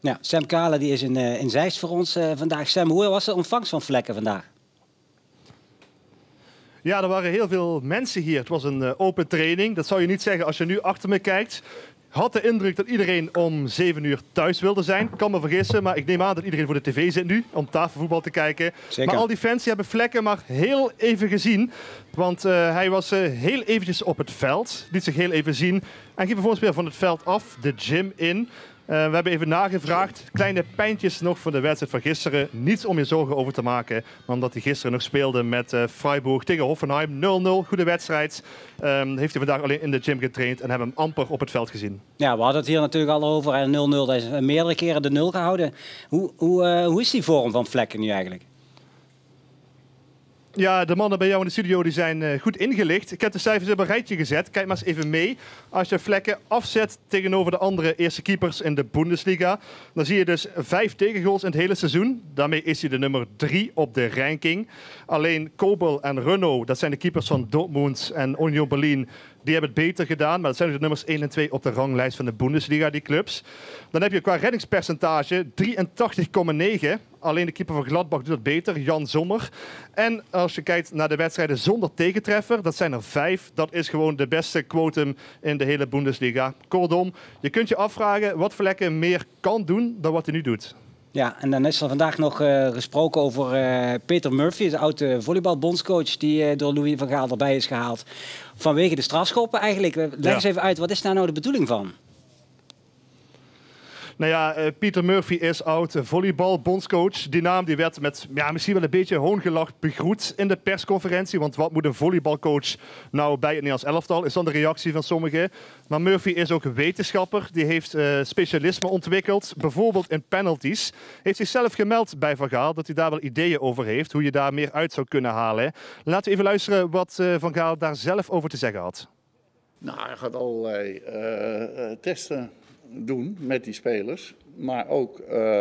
Ja, Sam Kalen die is in Zeist voor ons vandaag. Sam, hoe was de ontvangst van Vlekken vandaag? Ja, er waren heel veel mensen hier. Het was een open training. Dat zou je niet zeggen als je nu achter me kijkt. Had de indruk dat iedereen om 7 uur thuis wilde zijn. Kan me vergissen, maar ik neem aan dat iedereen voor de tv zit nu. Om tafelvoetbal te kijken. Zeker. Maar al die fans die hebben Vlekken maar heel even gezien. Want hij was heel eventjes op het veld. Liet zich heel even zien. En ging vervolgens weer van het veld af, de gym in. We hebben even nagevraagd. Kleine pijntjes nog van de wedstrijd van gisteren. Niets om je zorgen over te maken. Maar omdat hij gisteren nog speelde met Freiburg tegen Hoffenheim. 0-0, goede wedstrijd. Heeft hij vandaag alleen in de gym getraind en hebben hem amper op het veld gezien. Ja, we hadden het hier natuurlijk al over. En 0-0, dat is meerdere keren de 0 gehouden. Hoe is die vorm van Vlekken nu eigenlijk? Ja, de mannen bij jou in de studio die zijn goed ingelicht. Ik heb de cijfers op een rijtje gezet. Kijk maar eens even mee. Als je Vlekken afzet tegenover de andere eerste keepers in de Bundesliga, dan zie je dus 5 tegengoals in het hele seizoen. Daarmee is hij de nummer 3 op de ranking. Alleen Kobel en Renault, dat zijn de keepers van Dortmund en Union Berlin, die hebben het beter gedaan. Maar dat zijn ook de nummers 1 en 2 op de ranglijst van de Bundesliga, die clubs. Dan heb je qua reddingspercentage 83,9. Alleen de keeper van Gladbach doet dat beter, Jan Sommer. En als je kijkt naar de wedstrijden zonder tegentreffer, dat zijn er 5. Dat is gewoon de beste quotum in de hele Bundesliga. Kortom, je kunt je afvragen wat Vlekken meer kan doen dan wat hij nu doet. Ja, en dan is er vandaag nog gesproken over Peter Murphy, de oude volleybalbondscoach die door Louis van Gaal erbij is gehaald. Vanwege de strafschoppen eigenlijk. Leg eens even uit, wat is daar nou de bedoeling van? Nou ja, Peter Murphy is oud volleybalbondscoach. Die naam die werd met misschien wel een beetje hoongelacht begroet in de persconferentie. Want wat moet een volleybalcoach nou bij het Nederlands elftal? Is dan de reactie van sommigen. Maar Murphy is ook een wetenschapper. Die heeft specialisme ontwikkeld. Bijvoorbeeld in penalties. Heeft zichzelf gemeld bij Van Gaal dat hij daar wel ideeën over heeft. Hoe je daar meer uit zou kunnen halen. Laten we even luisteren wat Van Gaal daar zelf over te zeggen had. Nou, hij gaat allerlei testen doen met die spelers. Maar ook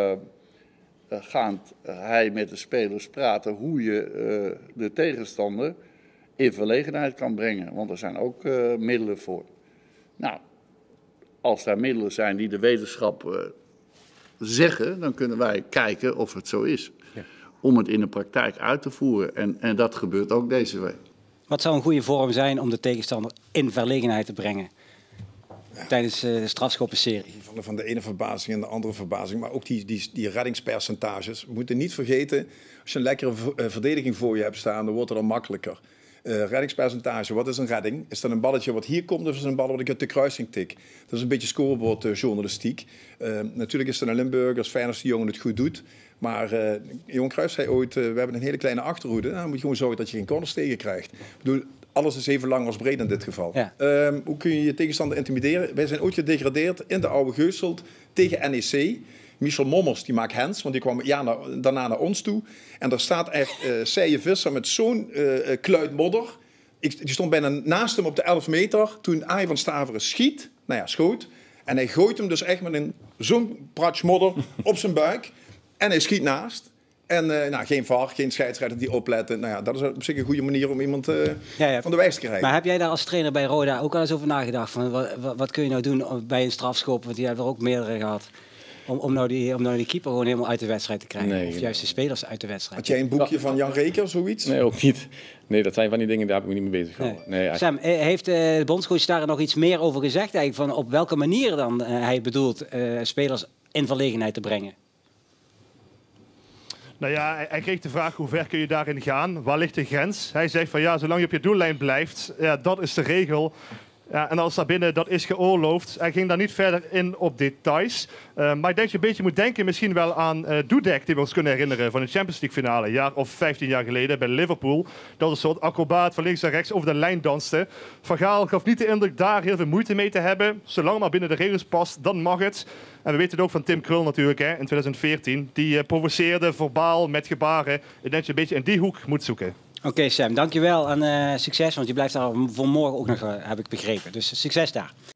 gaat hij met de spelers praten hoe je de tegenstander in verlegenheid kan brengen. Want er zijn ook middelen voor. Nou, als daar middelen zijn die de wetenschap zeggen, dan kunnen wij kijken of het zo is. Ja. Om het in de praktijk uit te voeren. En dat gebeurt ook deze week. Wat zou een goede vorm zijn om de tegenstander in verlegenheid te brengen? Tijdens de strafschoppenserie. Van de ene verbazing en de andere verbazing. Maar ook die reddingspercentages. We moeten niet vergeten, als je een lekkere verdediging voor je hebt staan, dan wordt het al makkelijker. Reddingspercentage, wat is een redding? Is dat een balletje wat hier komt of is het een bal wat ik uit de kruising tik? Dat is een beetje scorebordjournalistiek. Natuurlijk is het een Limburgers fijn als die jongen het goed doet. Maar Johan Cruijff zei ooit, we hebben een hele kleine achterhoede. Dan moet je gewoon zorgen dat je geen corners tegen krijgt. Ik bedoel, alles is even lang als breed in dit geval. Ja. Hoe kun je je tegenstander intimideren? Wij zijn ooit gedegradeerd in de oude Geuselt tegen NEC. Michel Mommers die maakt hands, want die kwam daarna naar ons toe. En daar staat echt Seije Visser met zo'n kluit modder. Die stond bijna naast hem op de 11 meter. Toen Arie van Staveren schoot. En hij gooit hem dus echt met zo'n pratsch modder op zijn buik. En hij schiet naast. En geen VAR, geen scheidsrechter die opletten. Nou ja, dat is op zich een goede manier om iemand van de wijs te krijgen. Maar heb jij daar als trainer bij Roda ook al eens over nagedacht? Van, wat kun je nou doen bij een strafschop? Want die hebben er ook meerdere gehad. Om nou die keeper gewoon helemaal uit de wedstrijd te krijgen. Nee, of juist de spelers uit de wedstrijd. Had jij een boekje van Jan Reker, zoiets? Nee, ook niet. Nee, dat zijn van die dingen, daar heb ik me niet mee bezig gehouden. Nee, Sam, heeft de bondscoach daar nog iets meer over gezegd? Eigenlijk van op welke manier dan hij bedoelt spelers in verlegenheid te brengen? Nou ja, hij kreeg de vraag hoe ver kun je daarin gaan? Waar ligt de grens? Hij zegt van ja, zolang je op je doellijn blijft, ja, dat is de regel. Ja, en als daarbinnen dat is geoorloofd. Hij ging daar niet verder in op details. Maar ik denk dat je een beetje moet denken misschien wel aan Dudek, die we ons kunnen herinneren van de Champions League finale. Een jaar of 15 jaar geleden bij Liverpool. Dat een soort acrobaat van links naar rechts over de lijn danste. Van Gaal gaf niet de indruk daar heel veel moeite mee te hebben. Zolang maar binnen de regels past, dan mag het. En we weten het ook van Tim Krul natuurlijk in 2014. Die provoceerde verbaal met gebaren. Ik denk dat je een beetje in die hoek moet zoeken. Oké, Sam, dankjewel en succes, want je blijft daar voor morgen ook nog, heb ik begrepen. Dus succes daar.